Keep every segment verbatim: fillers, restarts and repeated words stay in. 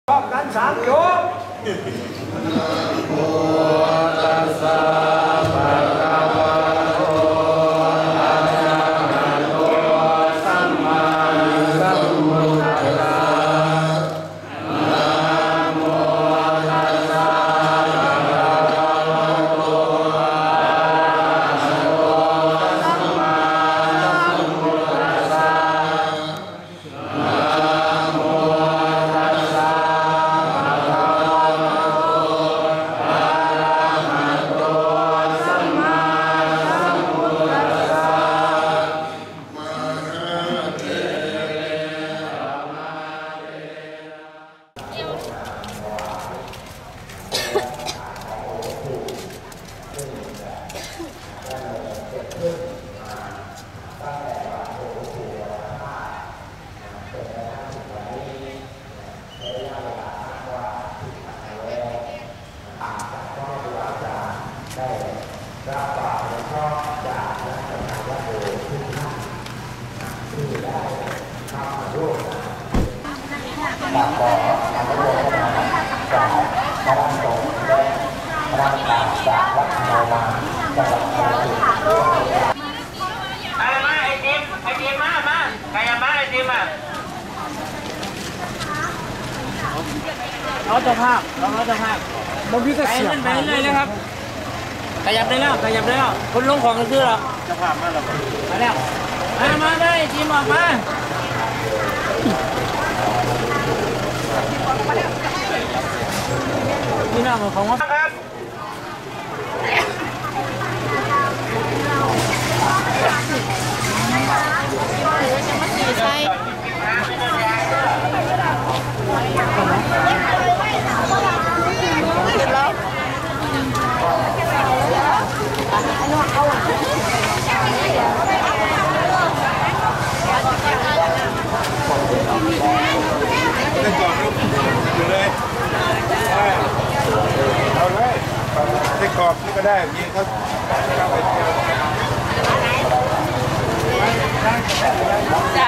ชอบกันสามโยมโมตัสสะภะคะวะโตอะระหะโตสัมมาสัมพุทธัสสะนะโมตัสสะภะคะวะโตอะระหะโตสัมมาสัมพุทธัสสะเอาเจ้าภาพลองเอาเจ้าภาพบางทีก็เสียบไปเรื่อยๆเลยครับขยับได้แล้วขยับได้แล้วคนลงของกันคือหรอเจ้าภาพมาแล้วมาแล้วมามาได้ทีมออกมาพี่น้องของว่าครับจะมาตีใส่ได้ก่อนอยู่เลยเอาเลยได้กรอบนี่ก็ได้ยิงเขาจ้ะ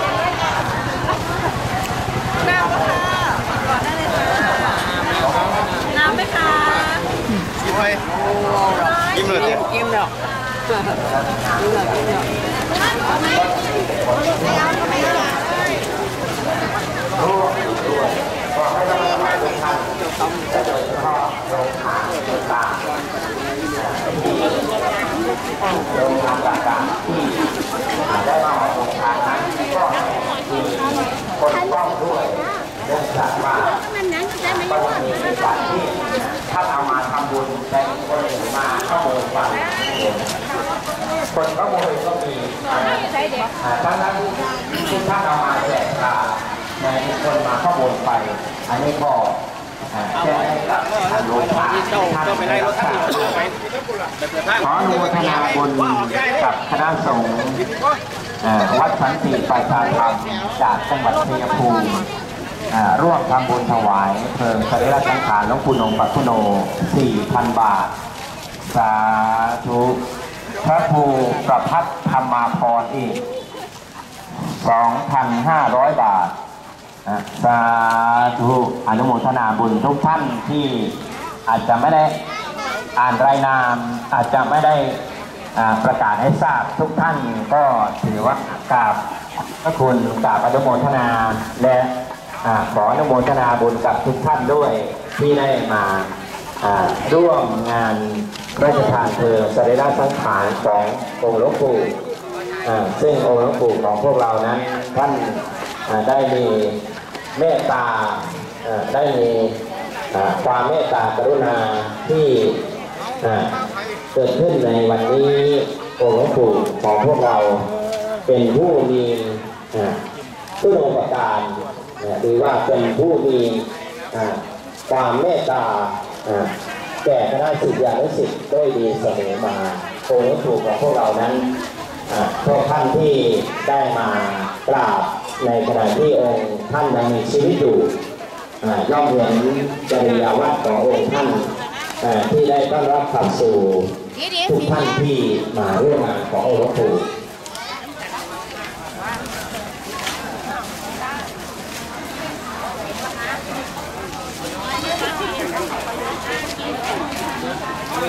น้ำค่ะก่อนได้เลยค่ะน้ำไหมคะกินไปกินเลยกินแล้วกินแล้วกินแล้วโรงงานต่างๆที่ได้มาออกโรงทานนั้นก็มีคนต้องด้วยเนื่องจากว่าต้องมีในการที่ท่านเอามาทำบุญแต่คนอื่นมาขโมยไปคนขโมยก็มีทั้งนั้นที่ท่านเอามาแจกทานในคนมาขโมยไปอันนี้ก็แจ้งให้กับทางโรงทานท่านไปได้รถท่านขออนุโมทนาบุญกับคณะสงฆ์วัดสันติประชาธรรมจากจังหวัดชัยภูมิร่วมทำบุญถวายเพลิงสรีระสังขารหลวงปู่นงปัตตุโน สี่พัน บาทสาธุพระครูประภัทรธรรมาภรณ์อีก สองพันห้าร้อย บาทสาธุอนุโมทนาบุญทุกท่านที่อาจจะไม่ได้อ่านรายนามอาจจะไม่ได้ประกาศให้ทราบทุกท่านก็ถือว่ากราบพระคุณกราบอนุโมทนาและขออนุโมทนาบุญกับทุกท่านด้วยที่ได้มาร่วมงานพระราชทานเพลิงสรีระสังขารขององค์หลวงปู่ซึ่งองค์หลวงปู่ของพวกเรานั้นท่านได้มีเมตตาได้มีความเมตตากรุณาที่เกิดขึ้นในวันนี้องค์หลวงปู่ของพวกเราเป็นผู้มีผู้อุปการหรือว่าเป็นผู้มีความเมตตาแก่คณะศิษยานุศิษย์ด้วยดีเสมอมาองค์หลวงปู่ของพวกเรานั้นทุกท่านที่ได้มากราบในขณะที่องค์ท่านยังมีชีวิตอยู่ย่อมเห็นจริยวัตรขององค์ท่านที่ได้ต้อนรับขับสู่ทุกท่านที่มาร่วมงานขององค์หลวงปู่เ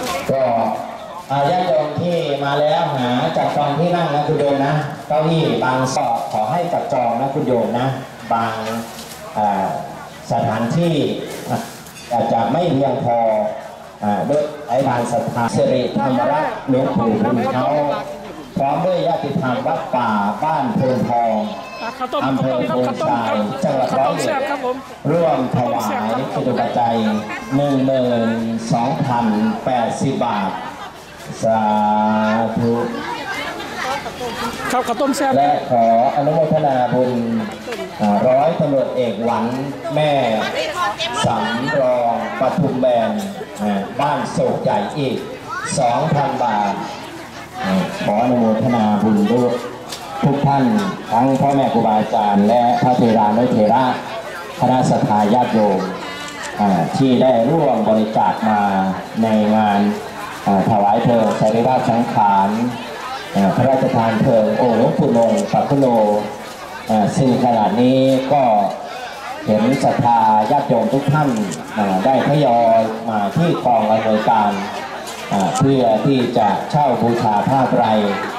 ก็ญาติโยมที่มาแล้วหาจัดจองที่นั่งนะคุณโยมนะเก้าอี้บางสอบขอให้จัดจองนะคุณโยมนะบางสถานที่อาจจะไม่เพียงพอด้วยไอ้บานสถานสิริธรรมรัตน์หลวงปู่บุญเขาพร้อมด้วยญาติธรรมวัดป่าบ้านโพนทองอำเภอโพนทรายจังหวัดร้อยเอ็ดร่วมถวายจตุปัจจัยหนึ่งหมื่นสองพันแปดสิบบาทสาธุข้าวข้าวต้มแซ่บและขออนุโมทนาบุญร้อยตำรวจเอกหวันแม่สำรองปทุมแบนบ้านโศกใหญ่อีก สองพัน บาทขออนุโมทนาบุญด้วยทุกท่านทั้งพ่อแม่ครูบาอาจารย์และพระเทรานุเทระคณะสัตยาญาติโยมที่ได้ร่วมบริจาคมาในงานถวายเพลิงสรีระสังขารพระราชทานเพลิงองค์หลวงปู่นงปักคุโนซึ่งขณะนี้ก็เห็นศรัทธาญาติโยมทุกท่านได้ทยอยมาที่กองอำนวยการเพื่อที่จะเช่าบูชาผ้าไตร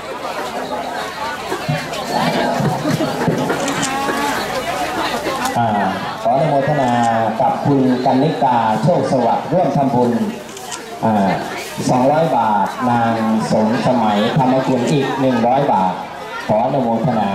ขออนุโมทนากับคุณกันนิกาโชคสวัสดิ์ร่วมทำบุญสองร้อยบาทนางสมสมัยธรรมกุลอีกหนึ่งร้อยบาทขออนุโมทนา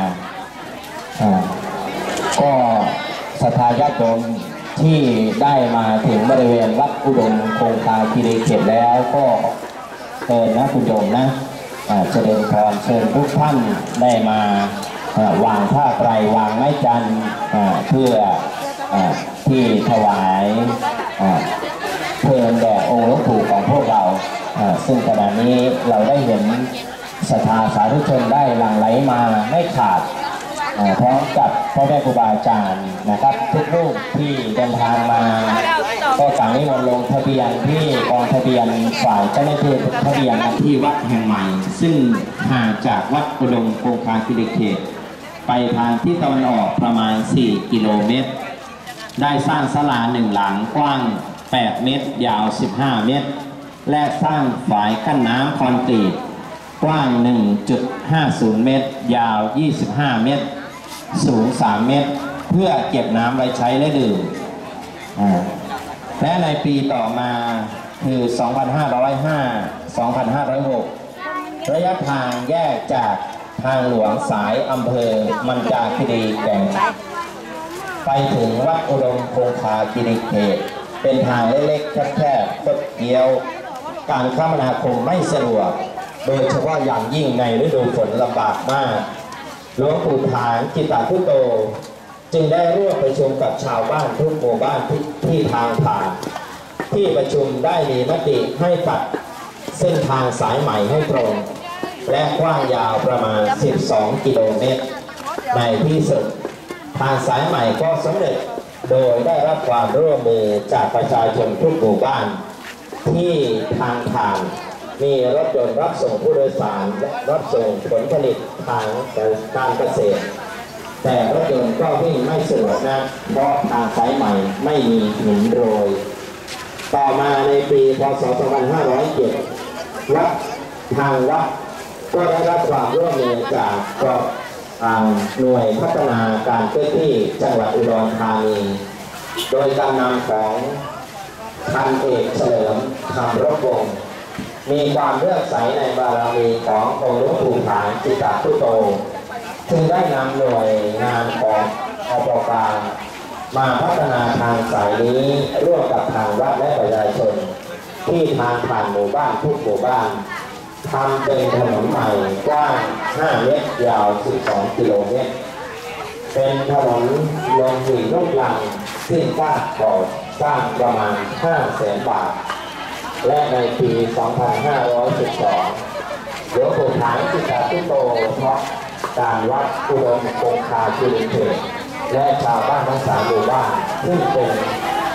ก็ศรัทธาญาติโยมที่ได้มาถึงบริเวณวัดอุดมคงคาคีรีเขตแล้วก็เชิญนะคุณโยมนะเจริญพรเชิญทุกท่านได้มาวางผ้าไตรวางไม้จันทร์เพื่อที่ถวายเพลิงแด่องค์หลวงปู่ของพวกเราซึ่งขณะนี้เราได้เห็นศรัทธาสาธุชนได้หลั่งไหลมาไม่ขาดพร้อมกับพ่อแม่ครูบาอาจารย์นะครับทุกรูปที่เดินทางมาก็ต่างนิมนต์ลงทะเบียนที่กองทะเบียนฝ่ายเจ้าหน้าที่ทะเบียนที่วัดแห่งใหม่ซึ่งห่างจากวัดอุดมคงคาคีรีเขตไปทางที่ตะวันออกประมาณสี่กิโลเมตรได้สร้างศาลาหนึ่งหลังกว้างแปดเมตรยาวสิบห้าเมตรและสร้างฝายกั้นน้ำคอนกรีตกว้าง หนึ่งจุดห้าศูนย์ เมตรยาวยี่สิบห้าเมตรสูงสามเมตรเพื่อเก็บน้ำไว้ใช้และดื่มและในปีต่อมาคือ สองพันห้าร้อยห้า สองพันห้าร้อยหก ระยะทางแยกจากทางหลวงสายอำเภอมันจาคีรีแก่งไปถึงวัดอุดมคงคาคีรีเขตเป็นทางเล็กๆแคบๆคดเคี้ยวการคมนาคมไม่สะดวกโดยเฉพาะอย่างยิ่งในฤดูฝนลำบากมากหลวงปู่ฐานจิตตพุโตจึงได้ร่วมประชุมกับชาวบ้านทุกหมู่บ้านที่ที่ทางผ่านที่ประชุมได้มีมติให้ตัดเส้นทางสายใหม่ให้ตรงและกว้างยาวประมาณสิบสองกิโลเมตรในที่สุดทางสายใหม่ก็สำเร็จโดยได้รับความร่วมมือจากประชาชนทุกหมู่บ้านที่ทางผ่านมีรถยนต์รับส่งผู้โดยสารและรับส่งผลผลิตทางการเกษตรแต่รถยนต์ก็วิ่งไม่สะดวกนะเพราะทางสายใหม่ไม่มีหินโรยต่อมาในปีพ.ศ. สองพันห้าร้อยเจ็ดวัดทางวัดก็ได้รับความร่วมมือจากกองหน่วยพัฒนาการเคลื่อนที่จังหวัดอุดรธานีโดยการนำของพันเอกเฉลิมคำรบวงศ์มีความเลื่อมใสในบารมีขององค์หลวงปู่ฐานจิตตพุโตจึงได้นำหน่วยงานของอปกรมาพัฒนาทางสายนี้ร่วมกับทางวัดและประชาชนที่ทางผ่านหมู่บ้านทุกหมู่บ้านทำเป็นถนนใหม่กว้างห้าเมตรยาวสิบสองกิโลเมตรเป็นถนนลงหินลูกลังซึ่งสร้างก่อสร้างประมาณห้าแสนบาทและในปี สองพันห้าร้อยสิบสอง หลวงปู่ฐานจิตตพุโตเพราะการวัดอุดมคงคาคีรีเขตและชาวบ้านทั้งสามหมู่บ้านซึ่งเป็น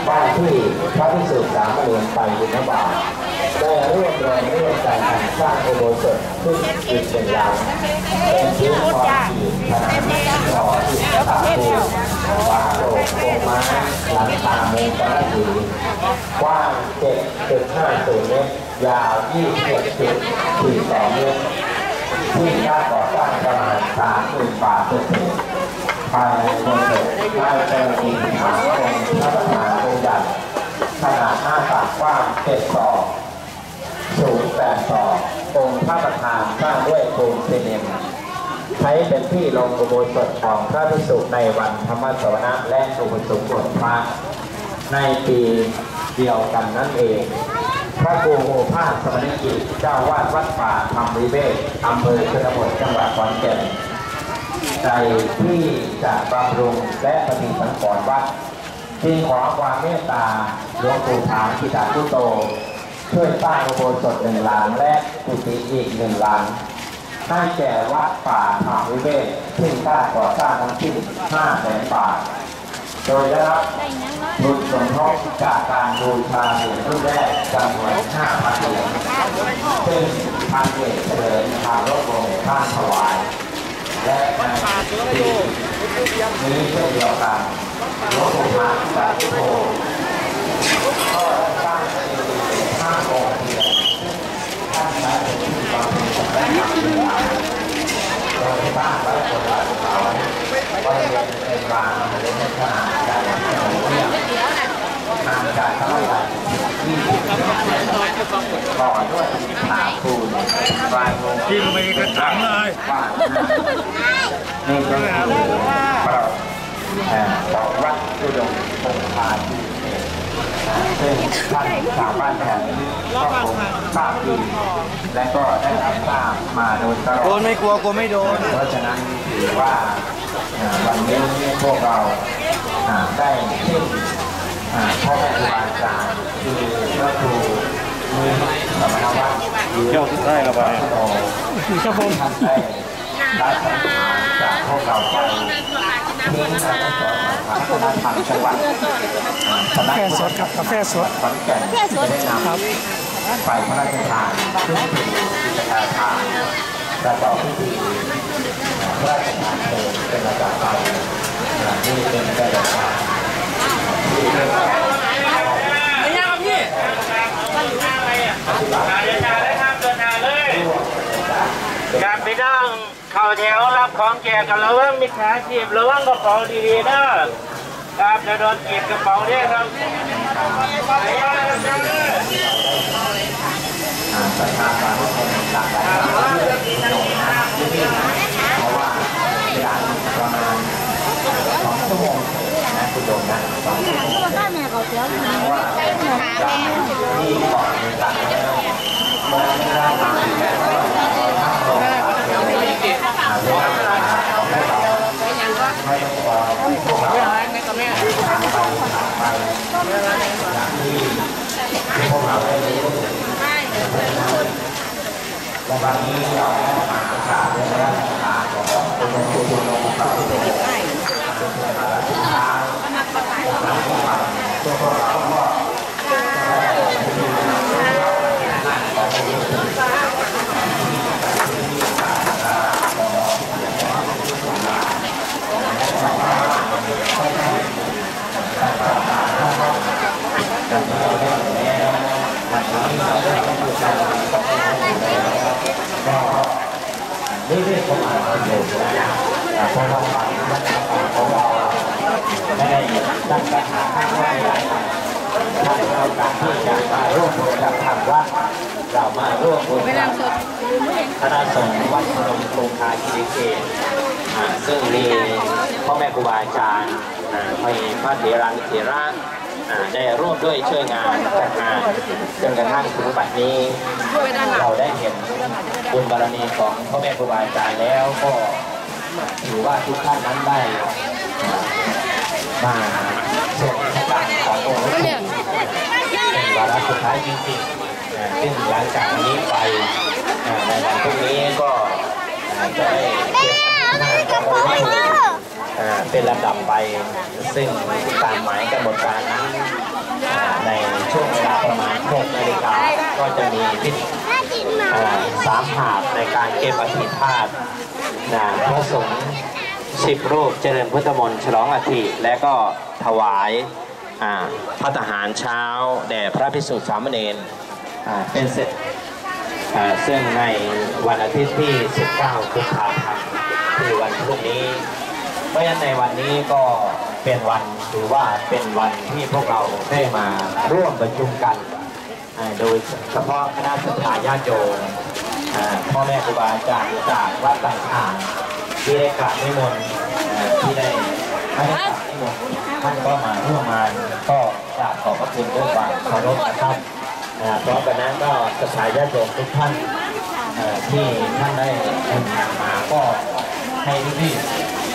บ้านที่พระภิกษุสามเณรไปบิณฑบาตได้ร่วมแรงร่วมใจกันสร้างอุโบสถขึ้นอีกเป็นหลังเป็นพื้นความถี่ขนาดต่อที่ตาปูวาโรโกม้าหลังคาเมตรสีกว้าง เจ็ดจุดห้าศูนย์ เมตรยาว ยี่สิบเจ็ดจุดสี่สอง เมตรที่ค่าก่อสร้างประมาณ สามหมื่น บาทเศษภายในโบสถ์ได้เจดีย์ฐานองค์พระประธานองค์ใหญ่ขนาดหน้าตักกว้างเจ็ดศอกสูงแปดศอกองค์พระประธานสร้างด้วยปูนซีเมนต์ใช้เป็นที่ลงอุโบสถของพระภิกษุในวันธรรมสวนะและอุปสมบทพระในปีเดียวกันนั่นเองพระครูโอภาสสมณกิจเจ้าวาดวัดป่าธรรมวิเวกอำเภอชนบทจังหวัดขอนแก่นใจที่จะบำรุงและปฏิสังขรณ์วัดจึงขอความเมตตาหลวงปู่ถามกิตาพุโตช่วยสร้างอุโบสถหนึ่งหลังและกุฏิอีกหนึ่งหลังให้แก่วัดป่าธรรมวิเวกซึ่งค่าก่อสร้างทั้งสิ้นห้าแสนบาทโดยได้รับทุนสมทบจากการบูชาเหรียญรุ่นแรกจำนวนห้าพันเหรียญซึ่งพันเอกเฉลิมพารถวงศ์ท่านถวายและในปีนี้เช่นเดียวกันหลวงปู่ถามกิตาพุโตก็สร้างห้าองค์เทียนท่านได้เป็นที่บำเพ็ญและทำเวลาโดยสร้างไว้บนหลังเขาบริเวณเป็นลานในขนาดใหญ่ห่างจากถนนใหญ่ยี่สิบเมตรต่อด้วยทางปูนปลายลงกินไปกระถังเลยนี่ก็คือเราบอกวัดอุดมคงคาที่ซึ่งท่านชาวบ้านแถวนี้ก็คงทราบดีและก็ได้รับทราบมาโดยตลอดโดนไม่กลัวกลัวไม่โดนเพราะฉะนั้นถือว่าวันนี้พวกเราได้ทิ้งพ่อแม่ครูบาอาจารย์คือพระครูมือสมณวัฒน์เที่ยวที่ได้ระบายครับผมท่านได้รับสัญญาจากพวกเราไปทิ้งการสอนวัฒนธรรมจังหวัดกาแฟสดครับกาแฟสดขอนแก่นจะได้นำไปพระราชทานซึ่งเป็นกิจการทางประกอบพิธีพระราชทานเพลิงเป็นระดับไปนี่เป็นระดับที่เรียกว่าไม่ยากพี่อะไรอ่ะเดินทางเลยครับเดินทางเลยการไปนั่งเข้าแถวรับของแจกกันระวังมิจฉาชีพระวังกระเป๋าดีๆนะครับจะโดนเก็บกระเป๋าได้ครับประชาชนหลากหลายเพราะว่าเวลาประมาณสองชั่วโมงนะคุณโยมนะสองชั่วโมงเพราะว่าการที่ก่อนในต่างประเทศเมื่อได้มาแล้วทั้งโลกเวลาของเราไม่ต้องรอพวกเราทางไปทางไปอย่างที่พวกเราได้รู้และวันนี้เราได้มาศึกษาเรื่องราชการของคุณหลวงปู่คุณหลวงปู่เต่าที่เป็นสุดท้ายหลังจากนั้นพวกเราก็นี่เรื่องของเราเลยนะเพราะว่าของเราไม่ได้ตั้งปัญหาข้างว่าอะไรถ้าเราการที่จะมาร่วมบุญกับทางวัดเรามาร่วมบุญกับคณะสงฆ์วัดพนมคงคาคีรีเกตซึ่งมีพ่อแม่ครูบาอาจารย์มีพระเถรานุเถระได้ร่วมด้วยช่วยงานจัดงานจนกระทั่งถึงปัจจุบันนี้เราได้เห็นบุญบารมีของพ่อแม่ครูบาอาจารย์แล้วก็ถือว่าทุกท่านนั้นได้มาส่งพระบาทขององค์หลวงปู่เป็นวาระสุดท้ายจริงๆซึ่งหลังจากนี้ไปในวันพรุ่งนี้ก็จะได้เก็บงานขององค์หลวงปู่เป็นลำดับไปซึ่งตามหมายกำหนดการนั้นในช่วงเวลาประมาณหกนาฬิกาก็จะมีพิธีสามหาบในการเก็บอธิธาตุพระสงฆ์สิบรูปเจริญพุทธมนต์ฉลองอธิและก็ถวายพระทหารเช้าแด่พระภิกษุสามเณรเป็นเสร็จซึ่งในวันอาทิตย์ที่สิบเก้ากุมภาพันธ์คือวันพรุ่งนี้เพราะฉะนั้นในวันนี้ก็เป็นวันถือว่าเป็นวันที่พวกเราได้มาร่วมประชุมกันโดยเฉพาะคณะสัตยาญาติโยมพ่อแม่ครูบาอาจารย์จากวัดต่างๆที่ได้กราบนิมนต์ที่ได้ไม่ได้กราบนิมนต์ท่านก็มาร่วมงานก็กราบขอบพระคุณด้วยความเคารพนะครับพร้อมกันนั้นก็สัตยาญาติโยมทุกท่านที่ท่านได้เดินทางมาก็ให้รีบ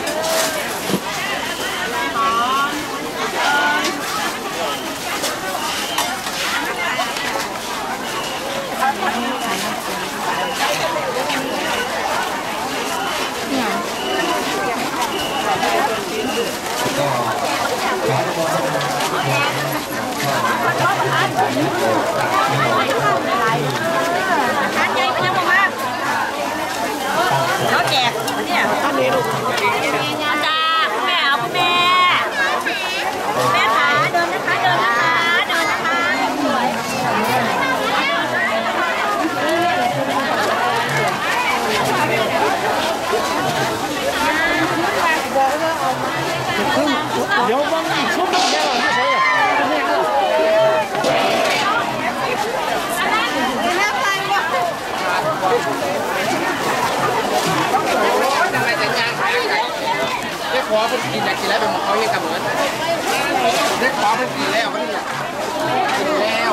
แล้วแจกเนี่ยอาจารย์คุณแม่เอาคุณแม่แม่ขาเดินนะคะเดินนะคะเดินนะคะสวยเดี๋ยวมันอีกชุดนึงเนี่ยไม่ใช่ได้ขอเพิ่งกินอยากกินแล้วเป็นหมอเขาเรียกกับเหมือนได้ขอเพิ่งกินแล้ววันนี้กินแล้ว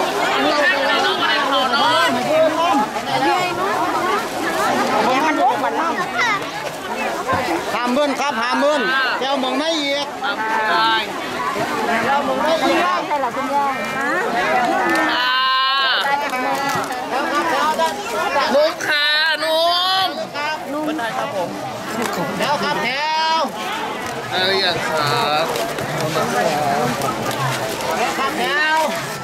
หามเบิ้ลครับหามเบิ้ลแก้วมองไม่เอียดแก้วมองไม่เอียดใครหลับคุณยายลุงค่ะลุงลุงเป็นไงครับผมแถวครับแถวอะไรอย่างครับครับแถว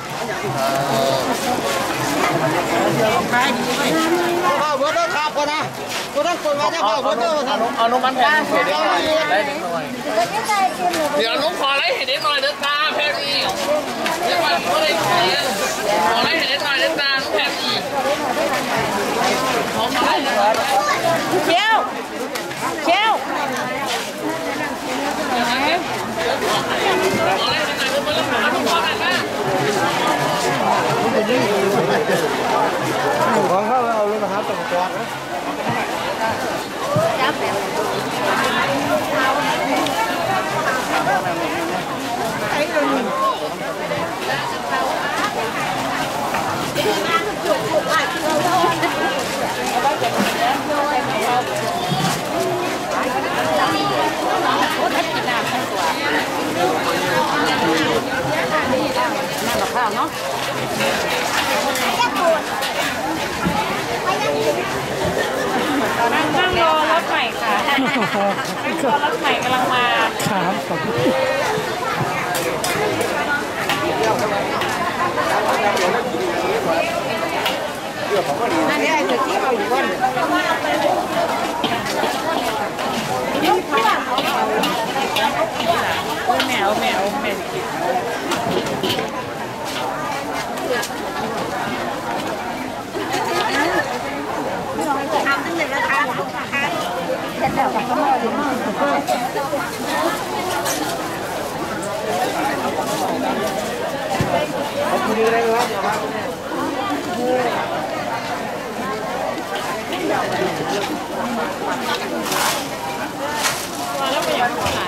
ข้าวเบอร์เดอร์ครับคนนะคนนั้นคนมาจะข้าวเบอร์เดอร์เอาน้องมันแพงเห็นได้หน่อยได้หน่อยเดี๋ยวน้องขอไล่เห็นได้หน่อยเด้อตาแพงอีกเดี๋ยววันก็เลยขอขอไล่เห็นได้หน่อยเด้อตาน้องแพงอีกเชี่ยวเชี่ยวของเขาเอาเลยนะครับต้องจอดนะจับแบบไอ้ตัวนี้นั่นหรอข้าวเนาะนั่งนั่งรอรถใหม่ค่ะนั่งรอรถใหม่กำลังมาครับนั่นนี่ไอ้ตัวที่เอาอยู่บนแมวแมวแมวทำตั้งแต่ราคาเสร็จแล้วก็มาดูมั่งขอบคุณอะไรครับแล้วไปอย่างขนาด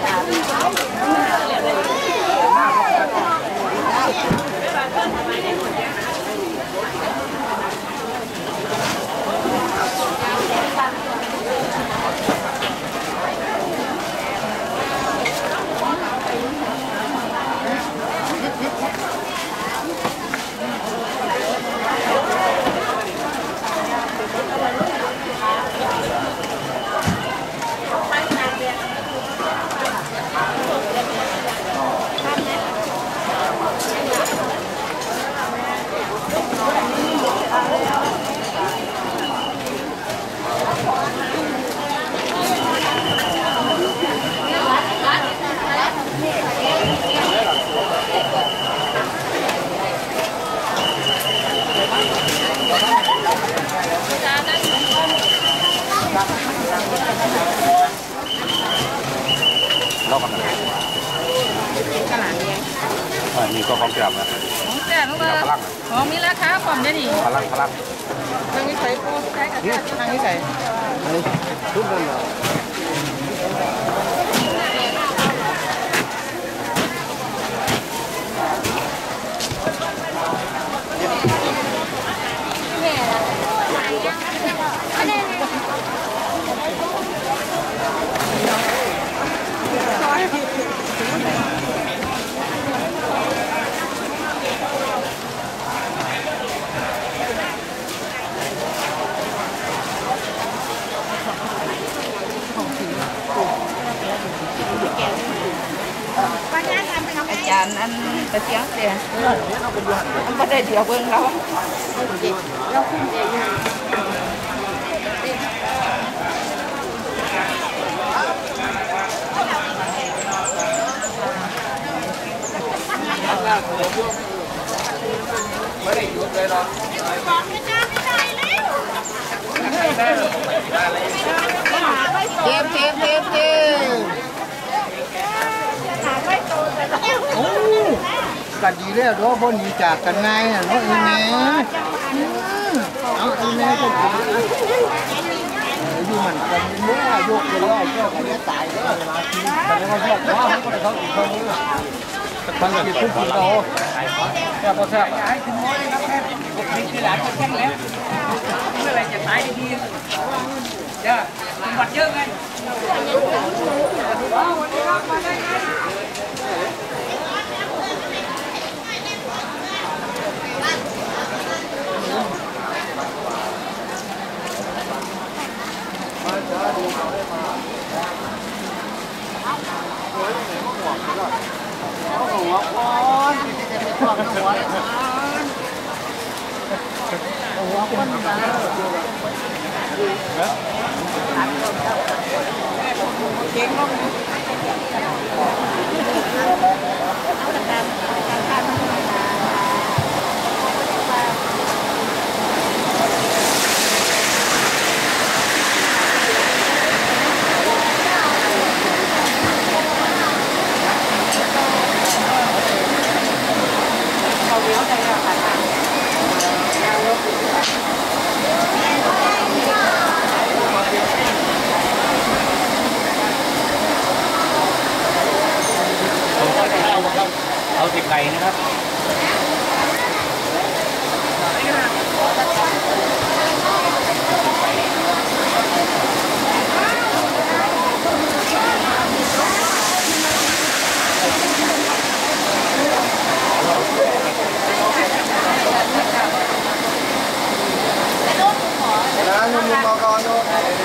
รอบกันเลยนี่ก็ของแก้มนะของแก่ลูกเออของมีราคาความได้ดิพลังพลังทางนี้ใส่ปูใช้กับทางนี้ใส่ทุกคนเหรออาจารย์อันตะเกียงเสียมันไม่ได้เดี๋ยวเบิ่งเราเราคุ้มใจอยู่ไม่ได้ยุดเลยหรอกเจ็บเจ็บเจ็บเจ็บโอ้กัดดีแล้วด้วยบนหนีจากกันไงอ่ะน้องอีเมย์เอาอีเมย์ก็ดีอยู่มันกันเมื่อยกไปแล้วก็กันจะตายแล้วเวลากินแต่ก็ชอบเพราะเขาก็เขาอีกคนนึงฟังกันอยู่ทุกทีเราแค่พอแค่ให้ถึงน้อยนะครับแค่มีที่หลานก็แค่แล้วเมื่อไรจะตายดีๆเดี๋ยวบัดเยอะไงเก่งมากเอาติดไก่นะครับนะนุ่มๆมาก่อนดู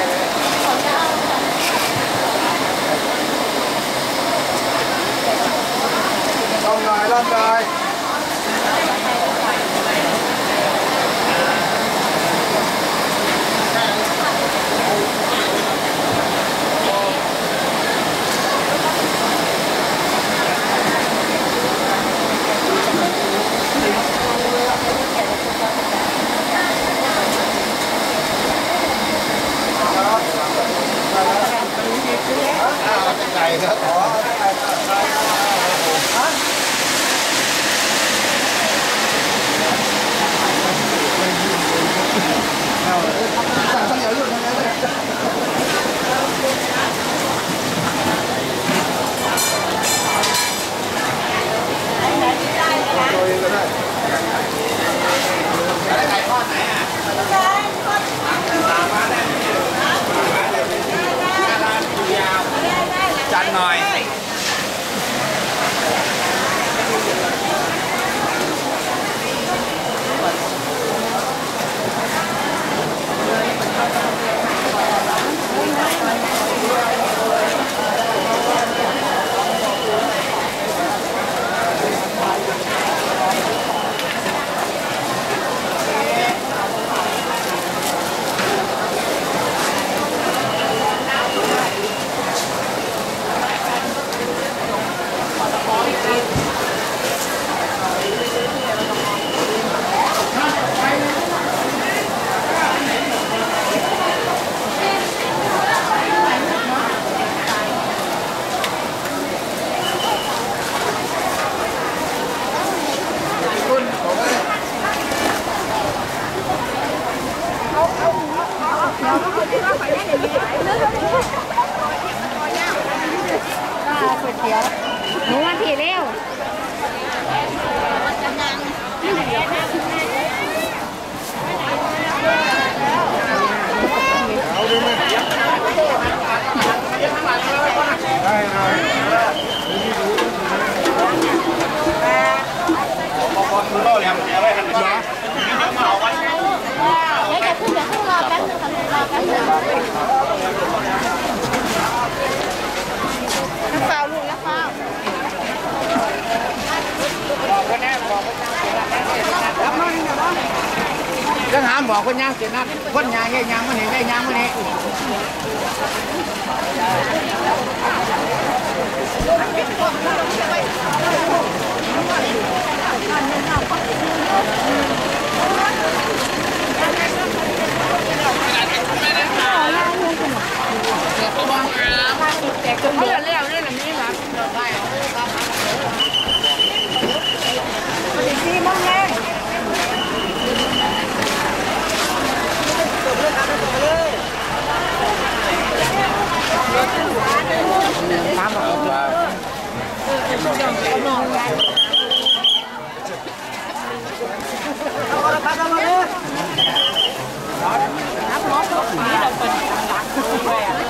ต้องหน่อยร่างกายไก่ครับอ๋อสั่งข้าวเหนียวลูกทั้งนั้นเลยตัวเองก็ได้อะไรไก่ทอดไหนอ่ะจัดหน่อยก็หามบอกคนย่างเสียนัดคนย่างแย่ย่างมันเห็นได้ย่างมันเห็นเขาเลี้ยวเนี่ยแบบนี้ครับมันดีมากเลยน้ำแบบว่าน้องไงเอาละครับเอามาเลยน้ำร้อนก็ผีเราเป็นหลักเลยอ่ะ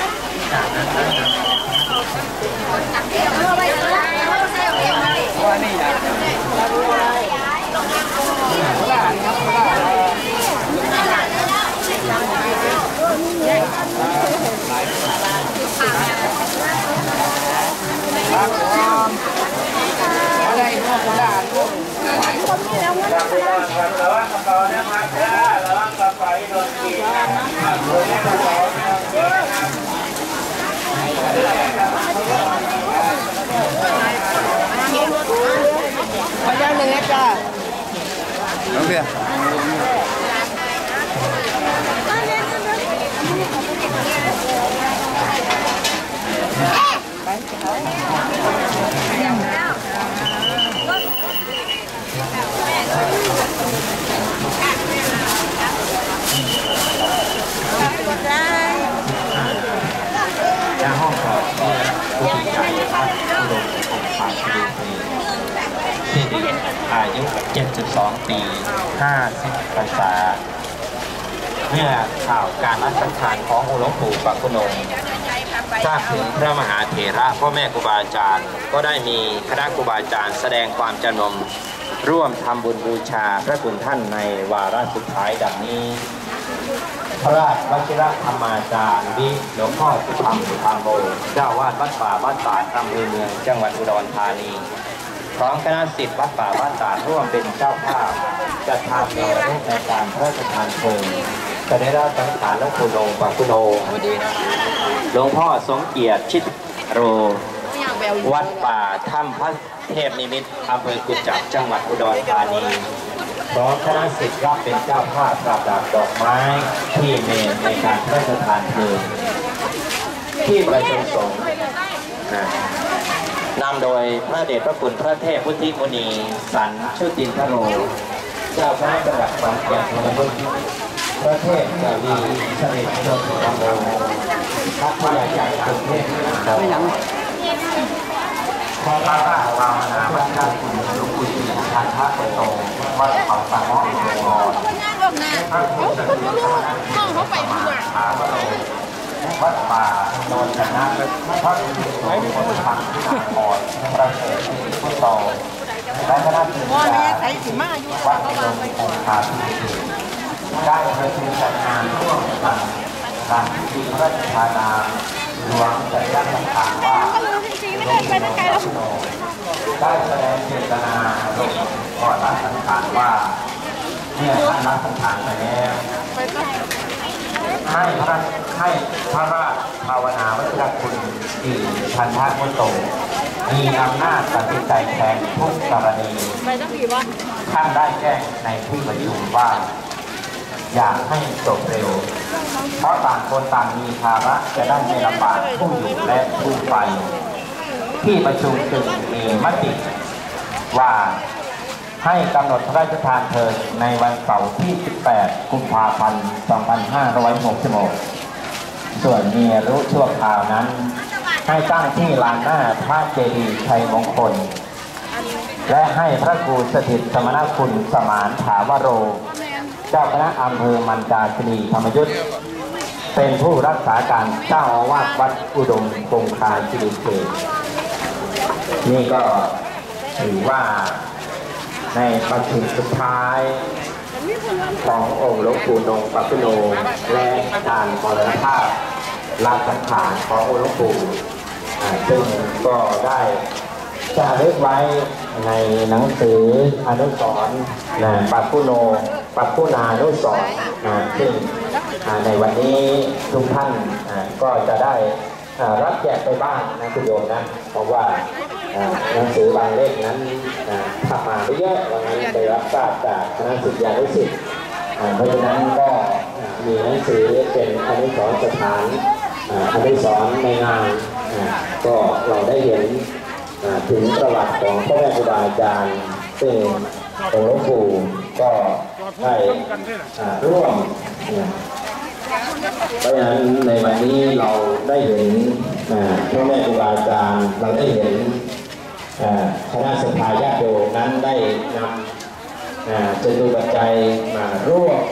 ว่านี่นะอะไรพวกคนด่าพวกระวังกระเป๋านะครับระวังกระเป๋าโดนกินนะครับโดนกระเป๋าพยายามเลยจ้าน้องเบียร์ยาห้องของผู้ใหญ่พัฒน์อุดมคงผ่านคดีที่ดินอายุ เจ็ดสิบสอง ปี ห้าสิบ พรรษาเมื่อข่าวการรัชทานขององค์หลวงปู่ปากุโนทราบถึงพระมหาเถระพ่อแม่ครูบาอาจารย์ก็ได้มีคณะครูบาอาจารย์แสดงความจำนงร่วมทำบุญบูชาพระคุณท่านในวาระสุดท้ายดังนี้พระราชวชิรธรรมาจารย์วิหลวงพ่อสุธรรมสุธรรมโมเจ้าวาดวัดป่าบ้านตาดอำเภอเมืองจังหวัดอุดรธานีพร้อมคณะศิษย์วัดป่าบ้านตาดร่วมเป็นเจ้าภาพจัดทำในในการพระราชทานเพลิงแสดงราชสังขารหลวงปู่โนปากุโนหลวงพ่อสมเกียรติชิตโรวัดป่าถ้ำพระเทพนิมิตรอำเภอกุจจับจังหวัดอุดรธานีพร้อมคณะศิษย์รับเป็นเจ้าภาพประดับดอกไม้ที่เมนในการพระราชทานเพลิงที่ประชุมสงฆ์นำโดยพระเดชพระคุณพระเทพพุทธิมุนีสันชุตินทโรเจ้าคณะจังหวัดขอนแก่นมนุษย์พระเทพกวีเสด็จชนธรรมโมพระผู้ใหญ่ใหญ่กรุงเทพนะครับขอพระราชวาวนาพระเจ้าคุณลูกคุณทานพระโตวัดเขาสามองโลพระพุทธรูปห้องเขาไปดีกว่าวัดป่าโนนชนะพระพุทธรูปคนพังนาครประเสริฐพุทโตและคณะศิษย์วัดโนนคงคาได้ประชุมจัดงานร่วมกันการพิธีพระราชทานหลวงจัดตั้งถามว่าหลวงปู่ปากุโนได้แสดงเจตนาลงก่อนรับสังขารว่าเมื่อท่านรับสังขารไปแล้วให้พระให้พระราชภาวนาวัชรคุณที่พันธะมุตโตมีอำนาจตัดสินใจแทนทุกกรณีท่านได้แจ้งในที่ประชุมว่าอยากให้จบเร็วเพราะต่างคนต่างมีภาระจะได้ไม่ลำบากผู้อยู่และผู้ไปที่ประชุมจึงมีมติว่าให้กำหนดพระราชทานเพลิงในวันเสาร์ที่ สิบแปด กุมภาพันธ์ สองพันห้าร้อยหกสิบหก ส่วนมีรู้ชั่วคราวนั้นให้ตั้งที่ลานหน้าพระเจดีย์ชัยมงคลและให้พระครูสถิตสมณคุณสมานถาวโรเจ้าคณะอำเภอมันจาคีรีธรรมยุทธเป็นผู้รักษาการเจ้าอาวาสวัดอุดมคงคาคีรีเขตนี่ก็ถือว่าในประชุมสุดท้ายขององค์หลวงปู่นงปากุโนและการมรณภาพลาสังขารขององค์หลวงปู่ซึ่งก็ได้จะเรียกไว้ในหนังสืออนุสรณ์ปากุโนปัปปุนานุสรณ์ซึ่งในวันนี้ทุกท่านก็จะได้รับแจกไปบ้างนะคุณโยมนะเพราะว่าหนังสือบางเล่มนั้นทำมาไม่เยอะวันนี้ได้รับทราบจากคณะศิษยานุศิษย์เพราะฉะนั้นก็มีหนังสือเป็นอนุสรณ์สถานอนุสรณ์ในงานก็เราได้เห็นถึงประวัติของพ่อแม่ครูบาอาจารย์ซึ่งองค์หลวงปู่ก็ได้ร่วมเพราะฉะนั้นในวันนี้เราได้เห็นพ่อแม่ครูบาอาจารย์เราได้เห็นคณะสัตยาญาติโยมนั้นได้นำจตุปัจจัยมาร่วม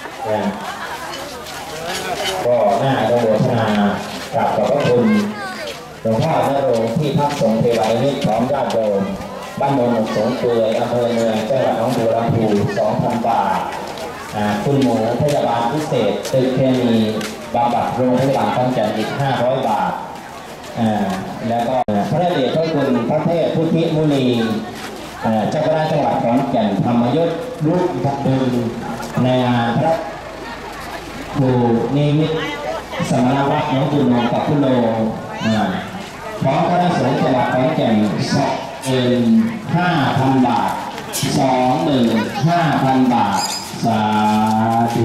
ก็น่าอนุโมทนากับขอบพระคุณหลวงพ่อนรงค์ที่พักสงฆ์เทวานิมิตของญาติโยมบ้านโนนสงเกลืออำเภอเมืองจังหวัดหนองบัวลำพู สองพัน บาทคุณหมูพยาบาลพิเศษตึกเคมีบำบัดโรงพยาบาลขอนแก่นอีกห้าร้อยบาทแล้วก็พระเดชพระคุณพระเทพพุทธิมุนีเจ้าคณะจังหวัดขอนแก่นธรรมยศรูปพักดึงในงานพระครูนิมิตสมณวัฒน์น้องคุณโนกับคุณโนพร้อมคณะสงฆ์จังหวัดขอนแก่นสองเอ็นห้าพันบาทสองหนึ่งห้าพันบาทสาธุ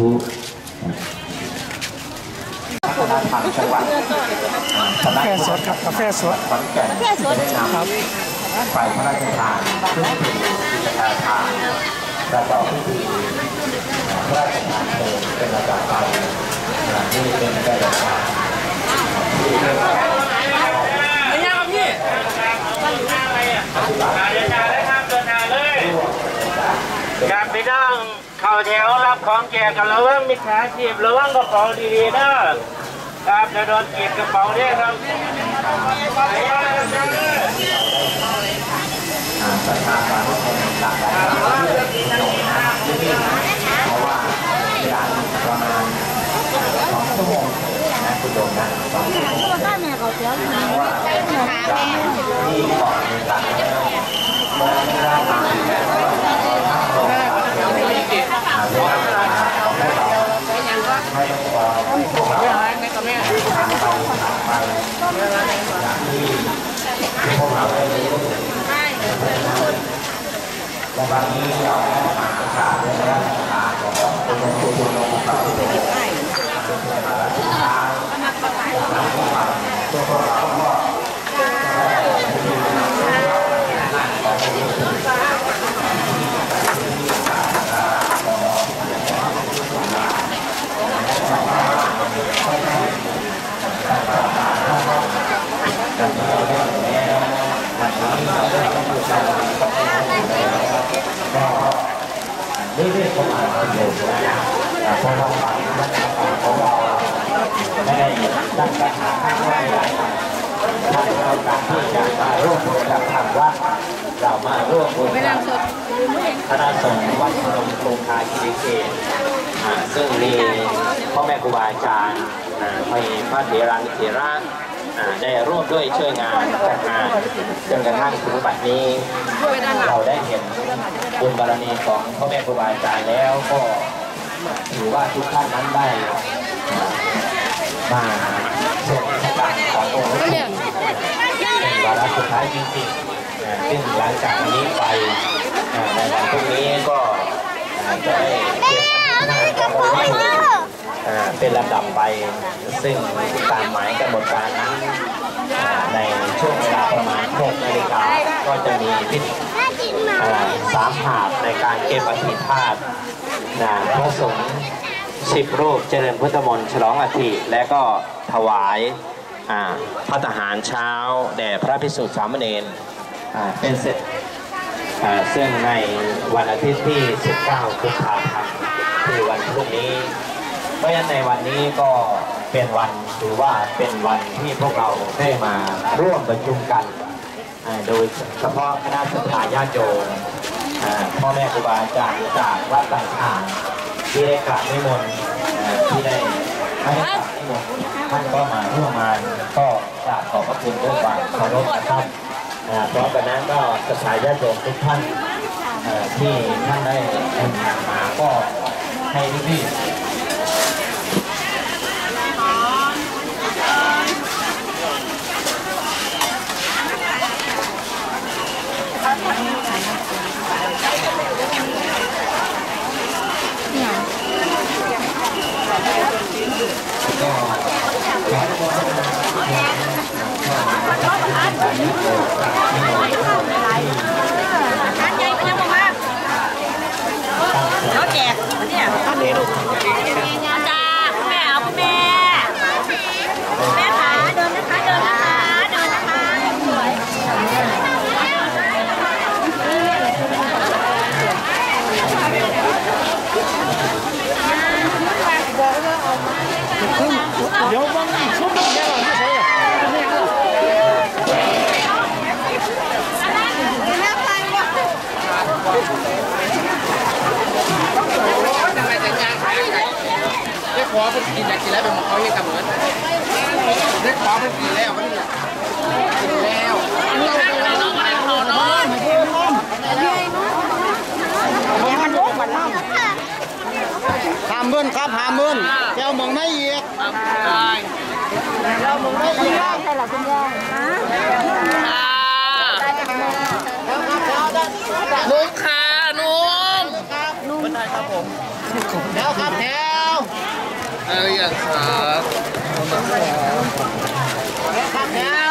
คณะทางจังหวัดกาแฟสดครับกาแฟสดขอนแก่นได้นำฝ่ายพระราชทานขึ้นถึงกิจการทางประกอบพิธีพระราชทานเพลิงเป็นระดับไปนี่เป็นระดับที่เรียกว่าอะไรยังพี่อะไรอ่ะเดินทางได้ห้ามเดินทางเลยการไปนั่งเข้าแถวรับของแจกกันระวังมิจฉาชีพระวังกระเป๋าดีๆนะครับจะโดนเก็บกระเป๋าได้ครับประชาชนต่างๆเพราะว่าเวลาประมาณสองชั่วโมงนะคุณโยมนะสองชั่วโมงเพราะว่าที่เกาะในต่างๆเมื่อที่ได้มาทั้งโรงเวลาของพวกเราไม่ต้องรอพวกเราผ่านไปผ่านไปอย่างที่พวกเราได้รู้และวันนี้เราได้มาประกาศในราชการขององค์หลวงปู่โนกับพระพุทธเจ้าเป็นเวลาสุดท้ายเราก็มาตัวพวกเราก็นี่เรียกว่าอะไรอยู่นะเพราะว่าฝ่ายราชการของเราไม่ได้ตั้งปัญหาข้างไว้ถ้าเราการที่จะมาร่วมบุญกับทางวัดเรามาร่วมบุญกับคณะสงฆ์วัดพนมคงคาคิริเกตซึ่งมีพ่อแม่ครูบาอาจารย์มีพระเถรานุเถระได้ร่วมด้วยช่วยงานจัดงานจนกระทั่งถึงบัดนี้เราได้เห็นบุญบารมีของพ่อแม่ครูบาอาจารย์แล้วก็ถือว่าทุกท่านนั้นได้มาส่งสการขององค์หลวงปู่เป็นวาระสุดท้ายจริงๆซึ่งหลังจากนี้ไปในวันพรุ่งนี้ก็จะได้เก็บงานขององค์หลวงปู่เป็นลำดับไปซึ่งตามหมายกำหนดการนั้นในช่วงเวลาประมาณหกนาฬิกาก็จะมีพิธีสามหาบในการเก็บอธิธาตุพระสงฆ์สิบรูปเจริญพุทธมนต์ฉลองอธิและก็ถวายพระทหารเช้าแด่พระภิกษุสามเณรเป็นเสร็จซึ่งในวันอาทิตย์ที่สิบเก้ากุมภาพันธ์คือวันพรุ่งนี้เพราะฉะนั้นในวันนี้ก็เป็นวันถือว่าเป็นวันที่พวกเราได้มาร่วมประชุมกันโดยเฉพาะคณะสัตยาญาติโยมพ่อแม่ครูบาอาจารย์จากวัดต่างๆที่ได้กราบนิมนต์ที่ได้ไม่ได้กราบนิมนต์ท่านก็มาร่วมงานก็กราบขอบพระคุณด้วยความเคารพนะครับพร้อมกันนั้นก็สัตยาญาติโยมทุกท่านที่ท่านได้เดินทางมาก็ให้พี่ๆแล้วแจกเนี่ยท่านนี้ลูกอาจารย์คุณแม่เอาคุณแม่แม่ขาเดินนะคะเดินนะคะเดินนะคะสวยเดี๋ยวมันชุบแค่หรอไม่ใช่เหรอได้ขอเป็นกินอยากกินแล้วเป็นหมอเขาให้กำเนิดได้ขอเป็นกินแล้วก็นี่แหละกินแล้วหามเบิ้ลครับหามเบิ้ลแก้วมองไม่เอียดแก้วมองไม่เอียดใช่หรอคุณยายนุ่มค่ะนุ่มนุ่มได้ครับผมแล้วครับแถวอะไรอย่างครับแล้วครับแถว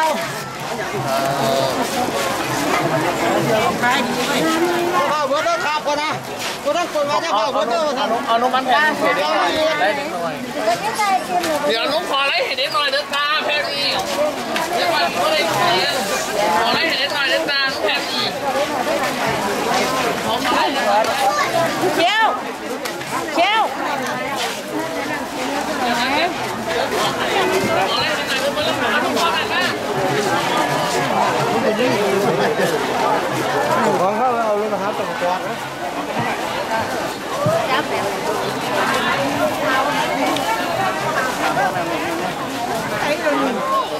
ขายดีไหมข้าวเบอร์เดอร์ครับก่อนนะก็ต้องคนว่าจะข้าวเบอร์เดอร์เอาน้องมันแพงเด็กหน่อยได้เด็กหน่อยเดี๋ยวน้องขอไล่เห็นเด็กหน่อยเดินตาแพงอีกเดี๋ยวก่อนเขาเลยขอขอไล่เห็นเด็กหน่อยเดินตาแพงอีกของไล่เชี่ยวเชี่ยวของเข้าเอาเลยนะครับตรงตัวนะจับแบบไอ้ตัวนี้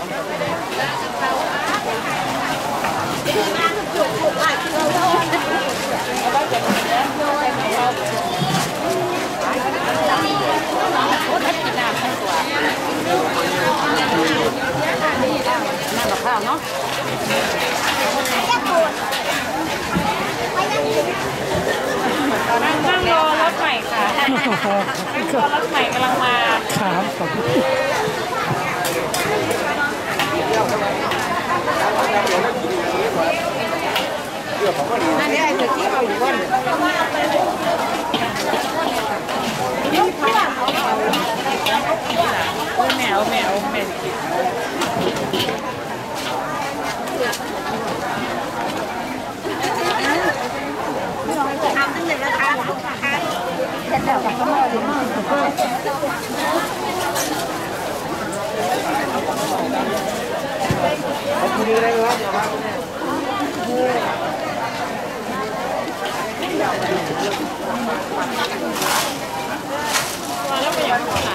นั่งกับข้าวเนาะนั่งนั่งรอรถใหม่ค่ะนั่งรอรถใหม่กำลังมาครับขอบคุณอันนี้ไอ้ตัวที่เราอยู่บ้านแมวแมวแมวทำตั้งแต่ราคาเสร็จแล้วก็มาดูเขาคุยอะไรครับแล้วไปอย่างไร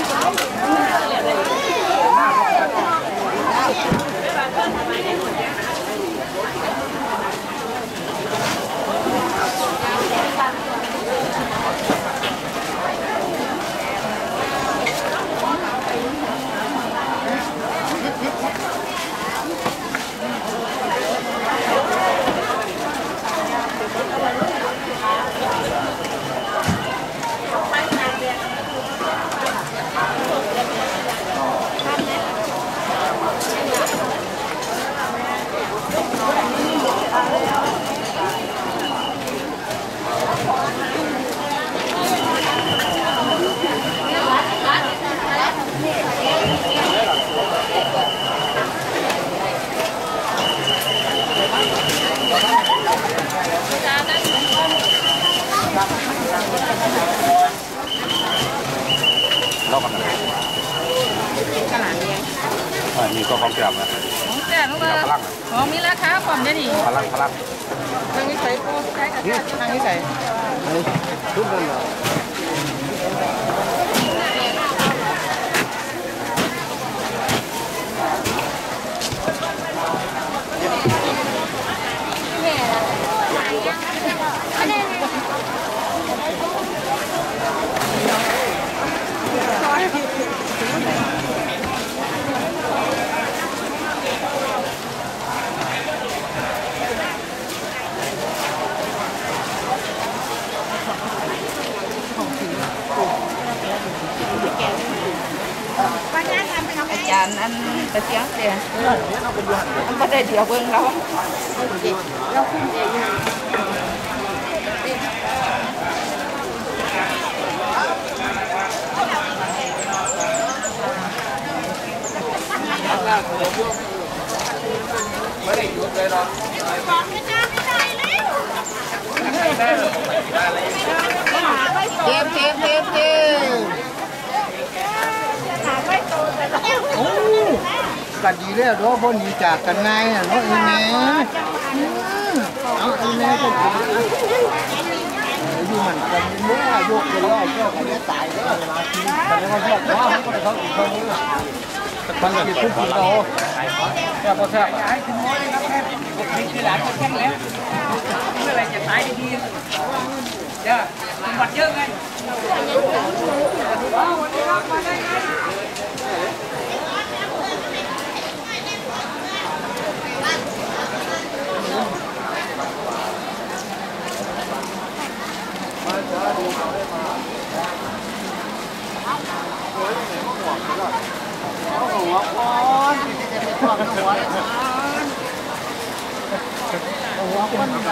รอบกันเลยขนาดนี้มีตัวของแก้มนะของแก้มลูกเลยพลังของมีราคาความได้ดีพลังพลังทางนี้ใส่ปูใช้กับทางนี้ใส่ทุกคนเหรอแม่ละจารย์อันตะเสียงเสียมันก็ได้เดียวเบิ่งแล้วเราคุ้มเองไม่ได้หยุดเลยหรอกบอกไม่ได้ไม่ได้เลยเก็บเก็บเก็บเก็บกันดีแล้วเนาะพอหนีจากกันไงอ่ะเนาะอีแม่เอาอีแม่ก็ดีอยู่มันกันเมื่อยกเลยว่าเจ้าคนนี้ตายแล้วมาทีแต่ยังว่าเจ้าว่าเขาก็เขาอีกคนนึงฟังกินทุกทีเราแซ่บแซ่บให้ถึงน้อยนะครับแค่มีคือหลานคนแข็งแล้วเมื่อไรจะตายดีๆเจ้าสมบัติเยอะไงวันนี้รับมาได้ไงหัวก้อนจะไปทอดหัวหัวก้อนมา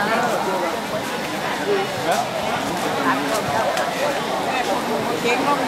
เก่งมาก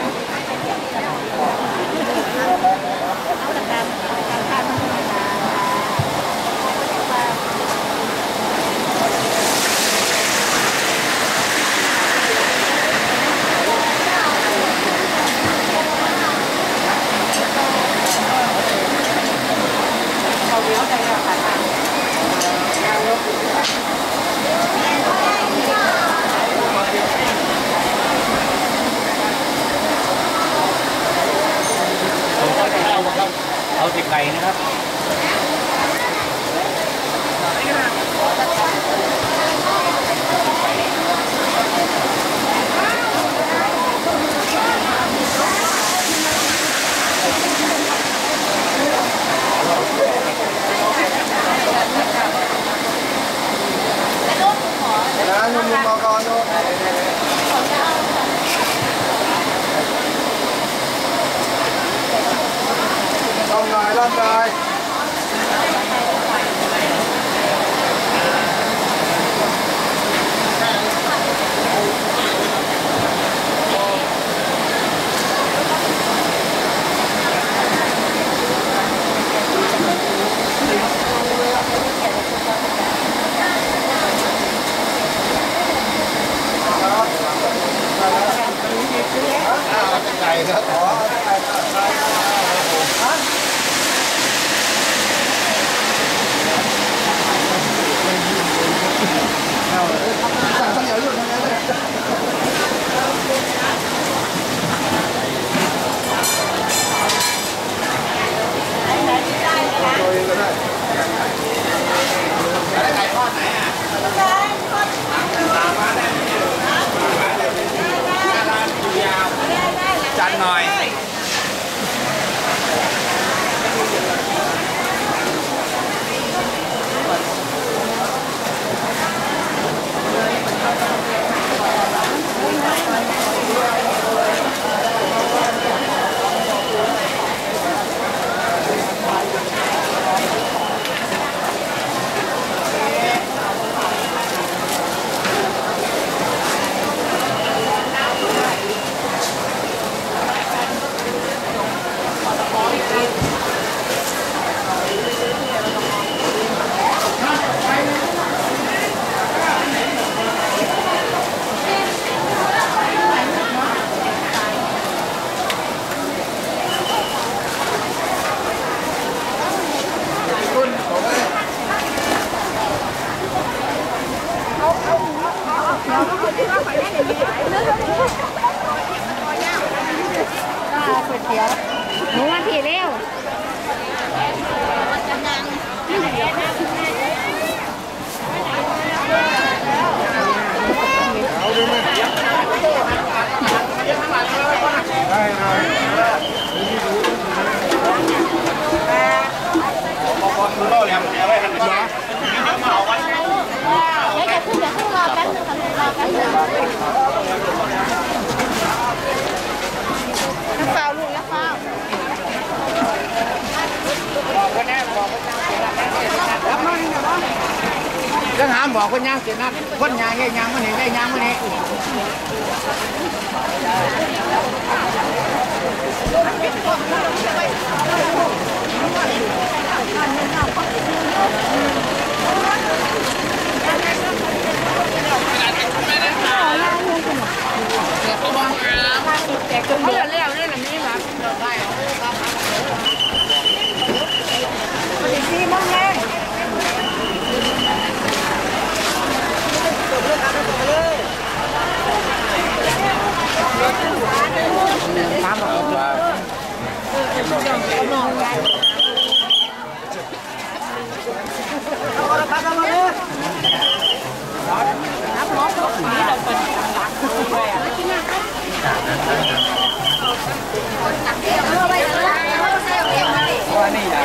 เอาติดไก่นะครับนะนุ่มๆมาก่อนดูลองหน่อยลองหน่อยไก่ครับอ๋อไก่สั่งข้าวเหนียวอยู่ทั้งนั้นเลยตัวเองก็ได้ไก่ทอดไหนอ่ะจัดหน่อยก๋วยเตี๋ยวหนูมาผีเร็วได้เลยพอคุณเล่าแล้วเอาไว้กันดีกว่ามาเอาไว้เดี๋ยวจะขึ้นเดี๋ยวขึ้นรอแป๊บนึงค่ะรอแป๊บนึงน้ำเปล่าลูกน้ำเปล่าจะหามบอกคนย่างเสียนัดคนย่างแย่ย่างมาเห็นแย่ย่างมาเห็นเขาจะเลี้ยวนี่แบบนี้นะได้มันจะซีมั่งไงตามมาเอาละครับเอาเลยน้ำร้อนตกนี้เราเป็นหลักว่านี่แหละ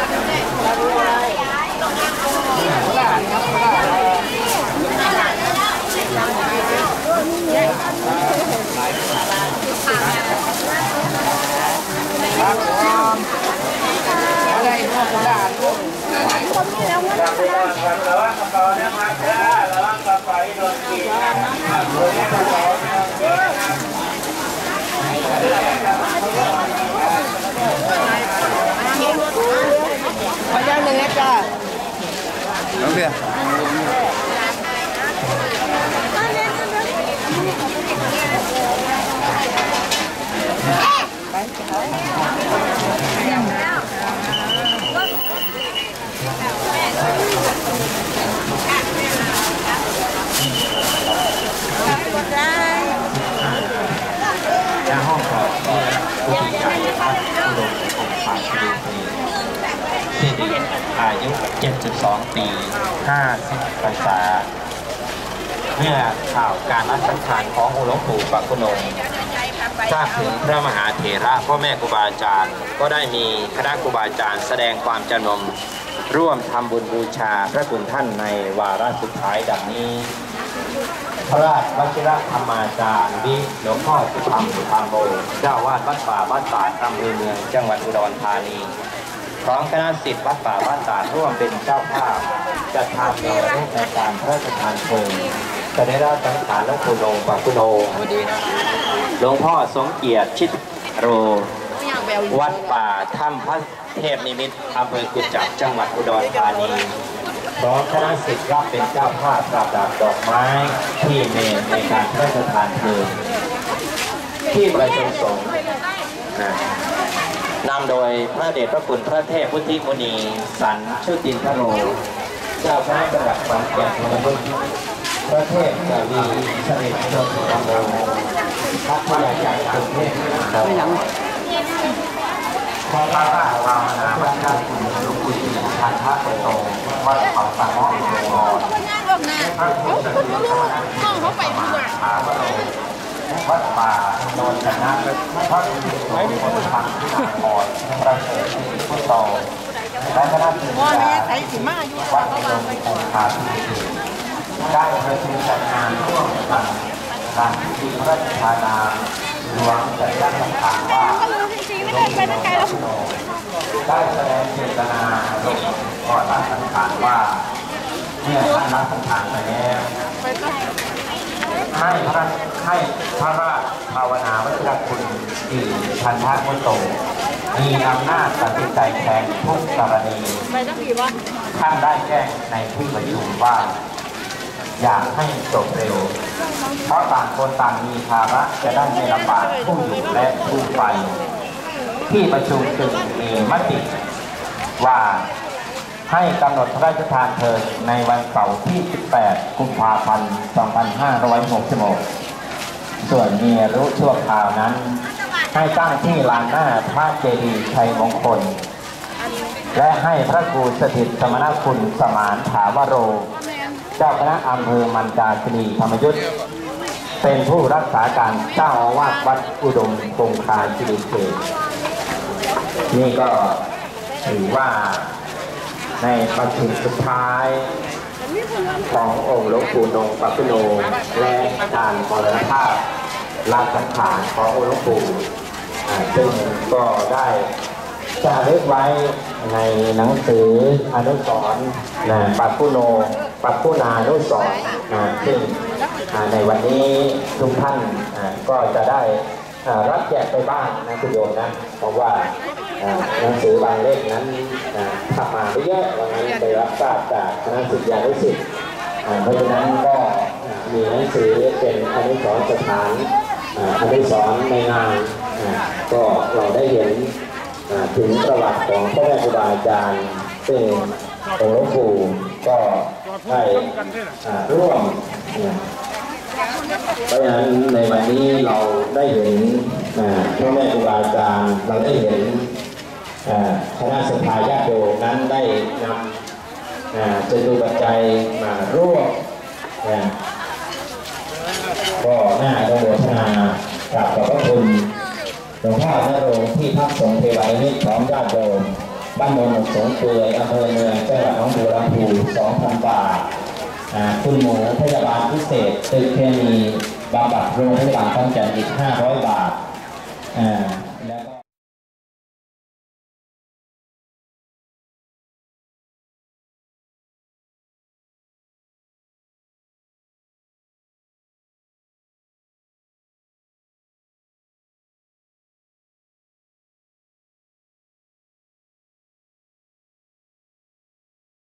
ครับผมอะไรพวกด่านพวกระวังกระเป๋าเนี่ยมาจ้าระวังกระเป๋าโดนกินกระเป๋าพยานหนึ่งนะจ้าน้องเบียร์จากห้องสอบผู้ใหญ่วัดอุดมองค์ป่าชลีที่อายุเจ็ดสิบสองปีห้าสิบพรรษาเมื่อข่าวการรัสังขารของหลวงปู่ปะคุโนทราบถึงพระมหาเถระพ่อแม่ครูบาอาจารย์ก็ได้มีคณะครูบาอาจารย์แสดงความจำนงร่วมทำบุญบูชาพระคุณท่านในวาระสุดท้ายดังนี้พระราชวชิรธรรมาจารย์วิหลวงพ่อสุธรรมสุธรรมโมเจ้าวาดวัดป่าบ้านตาดอำเภอเมืองจังหวัดอุดรธานีพร้อมคณะศิษย์วัดป่าบ้านตาดร่วมเป็นเจ้าภาพจัดทำในรูปในการพระราชทานเพลิงจะได้รับสังขารหลวงปู่โนปะคุโนหลวงพ่อสมเกียรติชิตโรวัดป่าถ้ำพระเทพนิมิตรอำเภอกุจจับจังหวัดอุดรธานีพร้อมคณะศิษย์รับเป็นเจ้าภาพประดับดอกไม้ที่เมนในการพระราชทานเพลิงที่ประชุมสงฆ์นำโดยพระเดชพระคุณพระเทพพุทธิมุนีสันชุตินทโรเจ้าคณะจังหวัดขอนแก่นพระเทพกวีเสด็จจงธรรมโมพระผู้ใหญ่ใหญ่กรุงเทพครับขอพระราชวานาพระเจ้าคุณหลวงปู่ศรีชันทะโตวัดเขาตะมออุดรพระพุทธเจ้าห้องเขาไปดีกว่าวัดป่าโนนชนะพระพุทธเจ้าพุทธธรรมที่นาครประเสริฐพุทธโตและคณะศิษย์วัดอุดมคงคาได้ประชุมจัดงานร่วมกันการที่พระราชทานามหลวงจัดตั้งสังขารว่าได้แสดงเจตนาลงก่อนรับสังขารว่าเมื่อท่านรับสังขารไปแล้วให้พระให้พระราชภาวนาวัชรคุณดีพันธะมุตโตมีอำนาจตัดสินใจแทนทุกกรณีท่านได้แจ้งในที่ประชุมว่าอยากให้จบเร็วเพราะต่างคนต่างมีภาระจะได้ไม่ลำบากผู้อยู่และผู้ไปที่ประชุมจึงมีมติว่าให้กำหนดพระราชทานเพลิงในวันเสาร์ที่สิบแปดกุมภาพันธ์สองพันห้าร้อยหกสิบหกส่วนมีรู้ชั่วคราวนั้นให้ตั้งที่ลานหน้าพระเจดีย์ชัยมงคลและให้พระครูสถิตสมณคุณสมานถาวโรเจ้าคณะอำเภอมันจาคีรีธรรมยุทธเป็นผู้รักษาการเจ้าอาวาสวัดอุดมคงคาคีรีเขตนี่ก็ถือว่าในประชุมสุดท้ายขององค์หลวงปู่นงปะคุโนและการมรณภาพลาสังขารขององค์หลวงปู่ซึ่งก็ได้จารึกไว้ในหนังสืออนุสรณ์ปะคุโนปัตตุนานุสรณ์ซึ่งในวันนี้ทุกท่านก็จะได้รับแจกไปบ้างนะคุณโยมนะเพราะว่าหนังสือบางเล่มนั้นทำมาไม่เยอะวันนี้ไปรับทราบจากคณะศิษยานุศิษย์เพราะฉะนั้นก็มีหนังสือเป็นอนุสรณ์สถานอนุสรณ์ในงานก็เราได้เห็นถึงประวัติของพ่อแม่ครูบาอาจารย์ซึ่งองค์หลวงปู่ก็ได้ร่วมเพราะฉะนั้นในวันนี้เราได้เห็นพ่อแม่ครูบาอาจารย์เราได้เห็นคณะสัตยาญาติโยมนั้นได้นำจตุปัจจัยมาร่วมก็น่าอนุโมทนากราบขอบพระคุณหลวงพ่อนรงค์ที่พักสงฆ์เทวานิมิตรพร้อมญาติโยมบ้านโนนสงเปื่อยอำเภอเมืองจังหวัดหนองบัวลำพู สองพัน บาทคุณหมูพยาบาลพิเศษตึกเคมีบำบัดโรงพยาบาลขอนแก่นอีกห้าร้อยบาทแล้วก็